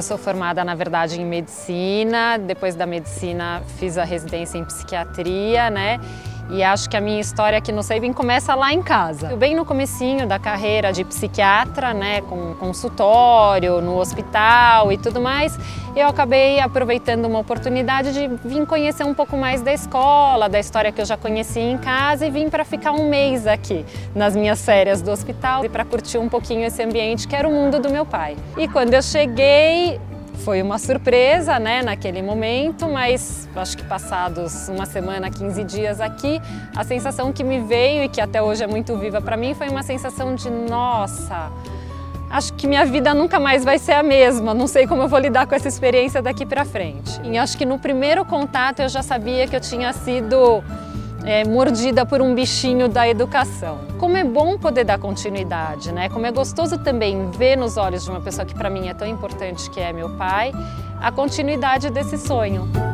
Eu sou formada, na verdade, em medicina, depois da medicina fiz a residência em psiquiatria, né? E acho que a minha história aqui no Sabin começa lá em casa. Bem no comecinho da carreira de psiquiatra, né, com consultório, no hospital e tudo mais, eu acabei aproveitando uma oportunidade de vir conhecer um pouco mais da escola, da história que eu já conhecia em casa, e vim para ficar um mês aqui nas minhas férias do hospital e para curtir um pouquinho esse ambiente que era o mundo do meu pai. E quando eu cheguei, foi uma surpresa, né, naquele momento, mas acho que passados uma semana, 15 dias aqui, a sensação que me veio e que até hoje é muito viva para mim foi uma sensação de nossa, acho que minha vida nunca mais vai ser a mesma, não sei como eu vou lidar com essa experiência daqui para frente. E acho que no primeiro contato eu já sabia que eu tinha sido mordida por um bichinho da educação. Como é bom poder dar continuidade, né? Como é gostoso também ver nos olhos de uma pessoa que para mim é tão importante, que é meu pai, a continuidade desse sonho.